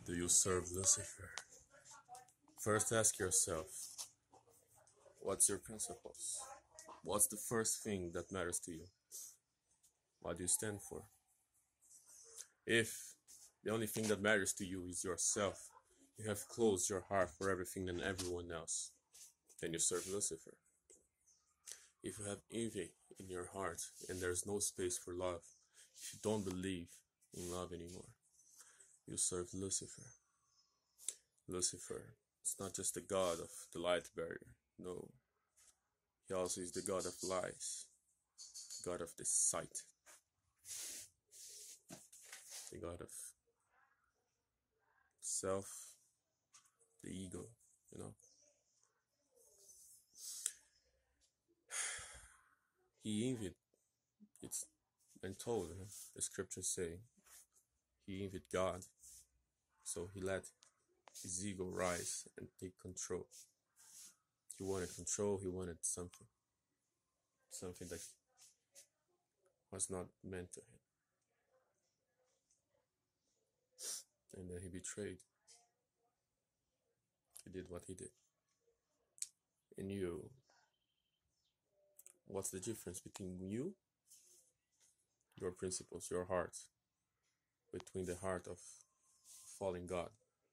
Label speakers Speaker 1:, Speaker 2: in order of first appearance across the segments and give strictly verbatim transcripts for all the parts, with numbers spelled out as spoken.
Speaker 1: Do you serve Lucifer? First ask yourself, what's your principles? What's the first thing that matters to you? What do you stand for? If the only thing that matters to you is yourself, you have closed your heart for everything and everyone else, then you serve Lucifer. If you have envy in your heart and there's no space for love, if you don't believe in love anymore, you serve Lucifer. Lucifer is not just the god of the light barrier, no. He also is the god of lies, god of the sight, the god of self, the ego, you know. He envied, it's been told, huh? The scriptures say, he envied God, so he let his ego rise and take control. He wanted control, he wanted something, something that was not meant to him. And then he betrayed. He did what he did. And you, what's the difference between you, your principles, your heart, between the heart of fallen God?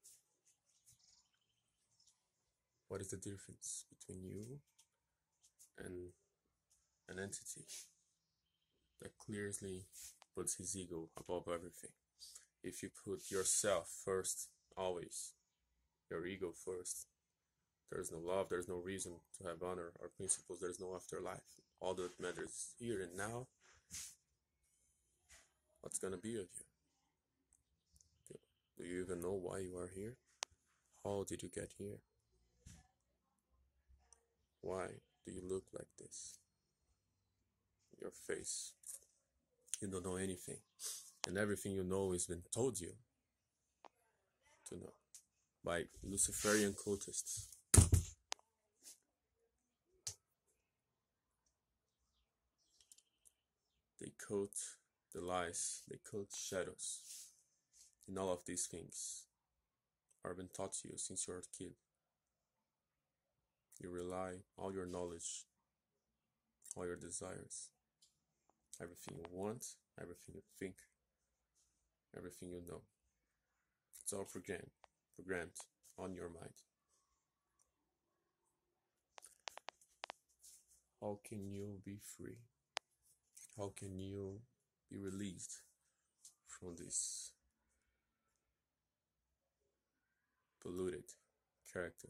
Speaker 1: What is the difference between you and an entity that clearly puts his ego above everything? If you put yourself first, always, your ego first, there's no love, there's no reason to have honor or principles, there's no afterlife. All that matters here and now, what's gonna be of you? Do you even know why you are here? How did you get here? Why do you look like this? Your face. You don't know anything. And everything you know has been told you to know by Luciferian cultists. They coat the lies, they coat shadows. And all of these things are been taught to you since you were a kid. You rely all your knowledge, all your desires, everything you want, everything you think, everything you know. It's all programmed, programmed on your mind. How can you be free? How can you be released from this polluted character?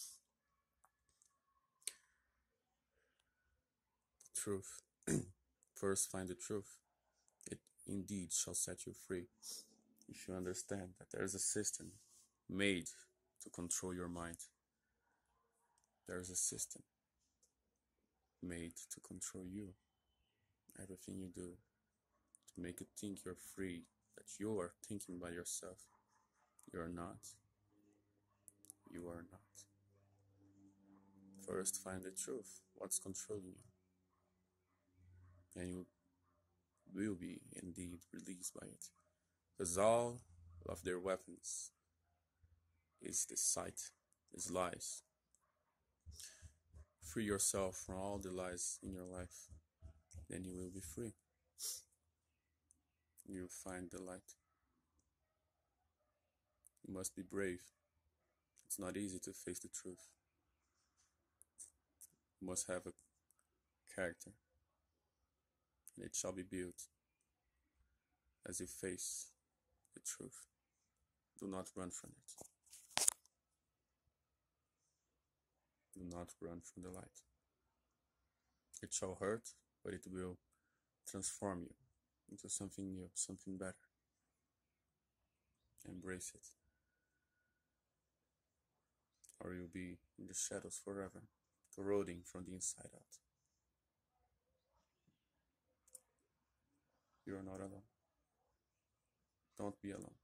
Speaker 1: The truth. First, find the truth. It indeed shall set you free. If you understand that there is a system made to control your mind, there is a system made to control you. Everything you do to make you think you're free, that you are thinking by yourself. You are not. You are not. First, find the truth. What's controlling you? And you will be indeed released by it. Because all of their weapons is the sight, is lies. Free yourself from all the lies in your life, then you will be free. You will find the light. You must be brave. It's not easy to face the truth. You must have a character, and it shall be built as you face the truth. Do not run from it. Do not run from the light. It shall hurt, but it will transform you into something new, something better. Embrace it, or you'll be in the shadows forever, corroding from the inside out. You are not alone. Don't be alone.